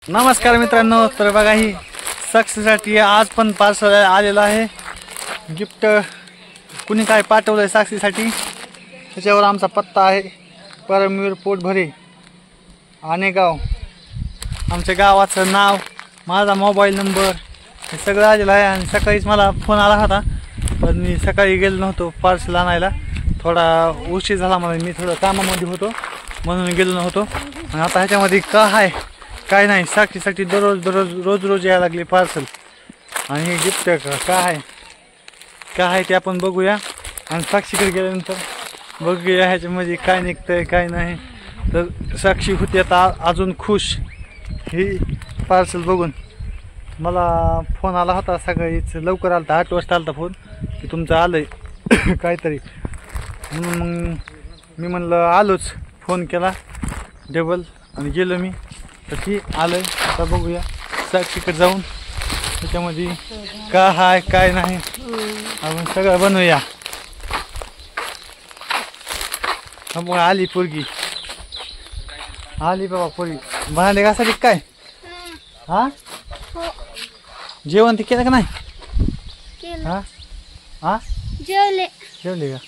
नमस्कार मित्रांनो, तर बघा ही साक्षीसाठी आज पण पार्सल आलेलं आहे. गिफ्ट कुणी काय पाठवलंय साक्षीसाठी, त्याच्यावर आमचा पत्ता आहे. परमवीर पोटभरे, आनेगाव, आमच्या गावाचं नाव, माझा मोबाईल नंबर हे सगळं आलेलं आहे. आणि सकाळीच मला फोन आला होता, पण मी सकाळी गेलो नव्हतो पार्सल आणायला. थोडा उशीर झाला मला, मी थोडं कामामध्ये होतो म्हणून गेलो नव्हतो. आणि आता ह्याच्यामध्ये का आहे काय नाही, साक्षीसाठी रोज यायला लागले पार्सल. आणि हे गिफ्ट काय आहे ते आपण बघूया. आणि साक्षीकडे गेल्यानंतर बघूया ह्याच्यामध्ये काय निघतंय काय नाही. तर साक्षी होती आता अजून खुश ही पार्सल बघून. मला फोन आला होता सकाळीच, लवकर आला होता, 8 वाजता आला होता फोन की तुमचं आलं आहे काहीतरी. म्हणून मग मी म्हणलं आलोच, फोन केला डबल आणि गेलो मी. तर ती आलं आहे. आता बघूया साक्षीकडे जाऊन त्याच्यामध्ये का आहे काय नाही आपण सगळं बनवूया. मग आली पोरगी, आली बाबा पोरगी. भांडे घासायची काय? हा जेवण ते केलं का नाही? हा हा जेवले का?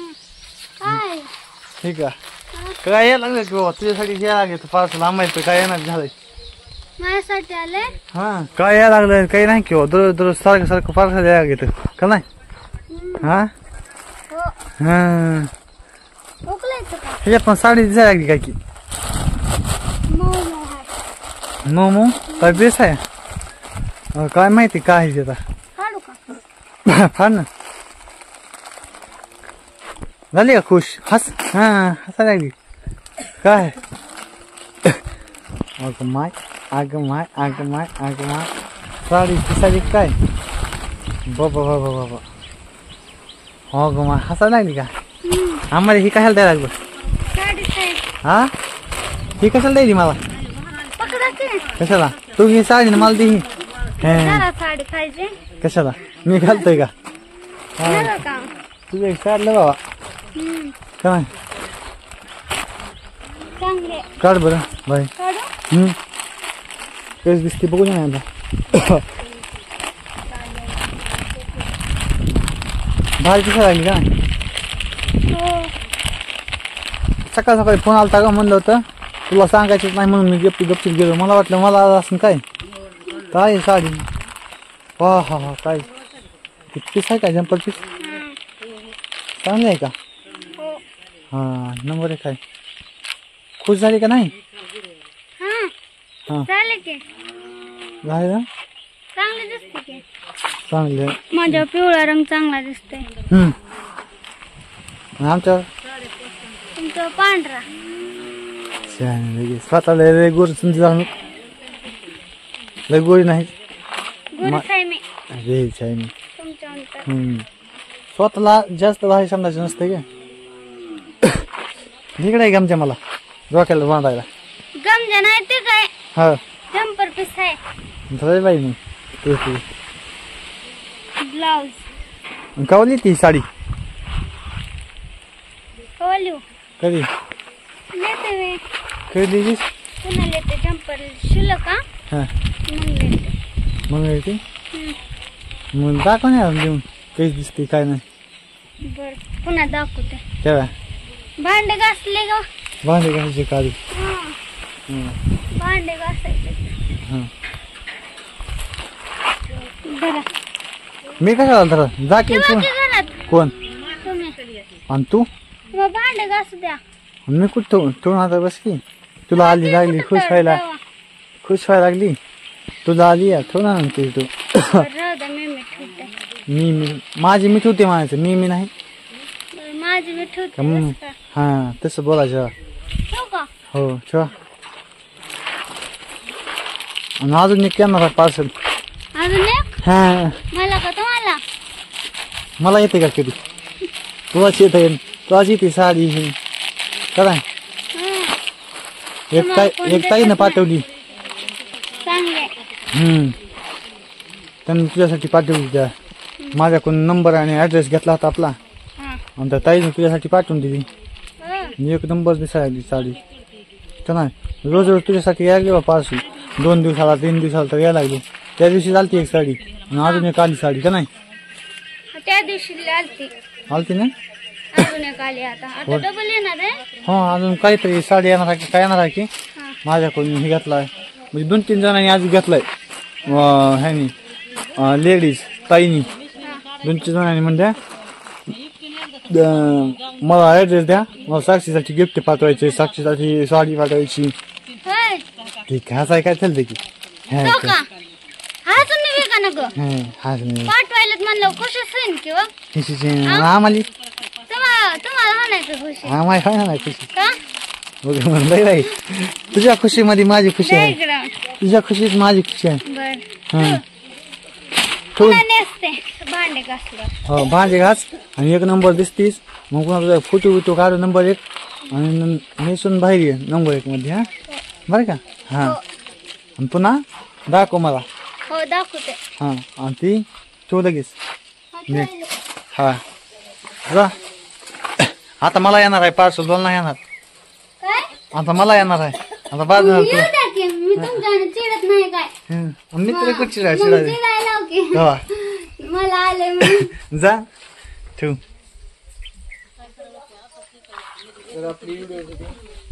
ठीक आहे. काय यायला लागलं की बाबा तुझ्यासाठी यायला लागले तर पार्सल आंबायचं काय येणार झालंय माझ्यासाठी आले. हा काय यायला लागलं काही नाही किंवा दररोज सारखं पार्सल यायला घेतं का नाही? हा हा ह्याच्यात पण साडी दिसायला लागली काय की? मोमो काय बेस आहे काय माहिती काय आहे आता. फार ना झाली का खुश? हा हसा लागली काय? अगं माय साडी दिसायली काय? बाबा हो ग माय हसा लागली का? आम्हाला ही कशाला द्यायला लागलं? हा ही कशाला द्यायली मला? कशाला तू ही साडी ना मला दे. साडी पाहिजे कशाला मी घालतोय का? तुझं एक काढलं बाबा काय काढ बरं बाई. कशी दिसते बघू ना आता. भारी दिसायला लागली का? सकाळी फोन आलता का म्हणलं होतं तुला सांगायचंच नाही म्हणून मी गपचीप गेलो. मला वाटलं मला असं काय साडी. हा काय पीस आहे का? जम्पर पीस चांगली आहे का? हा नंबर 1 आहे. खुश झाली का नाही? झाले ना? चांगले माझ्या पिवळा रंग चांगला दिसतोय. आमच्या तुमचा पांढरा स्वतःला लय गोरी समजा जाऊन लय गोरी नाही स्वतःला जास्त भारी समजायचं नसतं का? इकडे आहे गमच्या मला डोक्याला बांधायला. गमजा नाही ते काय? हा जम्पर पीस आहे. झालं बाई मी ब्लाउज कावली ती साडी कधी दिलीस? पुन्हा लेते जम्पर शिवलं का? हा मग येते मग दाखव नाही देऊन कशी दिसते काय नाही. बर पुन्हा दाखवते तेव्हा भांडे घासले का? भांडे घासायचे काढू. भांडे घासायचे. मी कशाला धरा जा की कोण? आणि तू भांडे घासू द्या. मी कुठं ठेवून आता बस की. तुला आली लागली खुश व्हायला लागली. तुला आली ठेवून म्हणते तू. मी माझी मी ठेवते म्हणायचं मी नाही. माझी मी ठेवते. हा तसं बोलायचं. हो ठेवा. आणि अजून एक येणार पार्सल. हा मला का तुम्हाला? मला येते का कधी? तुलाच येते साडी ही काय? एक ताईनं पाठवली. त्यांनी तुझ्यासाठी पाठवली. त्या माझ्याकडून नंबर आणि ऍड्रेस घेतला होता आपला आणि त्या ताईने तुझ्यासाठी पाठवून दिली. एक नंबर दिसायला लागली साडी. तर नाही रोज तुझ्यासाठी यायला पार्सल. 2 दिवसाला 3 दिवसाला तर यायला लागली. त्या दिवशी चालती एक साडी आणि अजून एक आली साडी का नाही त्या दिवशी आलती आलती ना. अजून एक आली आता डबल येणार आहे. हो अजून काहीतरी साडी येणार आहे की काय येणार आहे की हा. माझ्याकडून हे घेतलाय म्हणजे 2-3 जणांनी आज घेतलाय ह्यानी लेडीज ताईनी 2-3 जणांनी म्हणत्या मला ऍड्रेस द्या मला साक्षीसाठी गिफ्ट पाठवायचे साक्षीसाठी साडी पाठवायची. होय ठीक आहे असं काय चालते की तो का हा तुम्ही वेगा ना ग हा पाठवायला म्हणलं खुश असेल किंवा आम्हाला तुम्हाला म्हणायचं खुशी आम्हाला नाही खुशी का बघ म्हणलं बाई तुझ्या खुशीमध्ये माझी खुशी आहे इकडं तुझ्या खुशीत माझी खुशी आहे. बर हा पुन्हा नेसते भांडे घासलं. हो भांडे घास आणि 1 नंबर दिसतीस मग पुन्हा तुझा फोटो बिटो काढू नंबर 1 आणि नेसून बाहेर ये नंबर 1 मध्ये हा बरं का. हा आणि पुन्हा दाखव मला. हो दाखवते. हा आणि ती ठेव लगेच. हा, हा जा आता मला येणार आहे पार्सल बोल नाही येणार काय आता मला येणार आहे आता बाद येऊ द्या की मी तुमच्याकडे चिडत नाही काय मी तरी कुठची मग चिडायला लाव की मला आले म्हणून. जा ठेव. तर आपली व्हिडिओ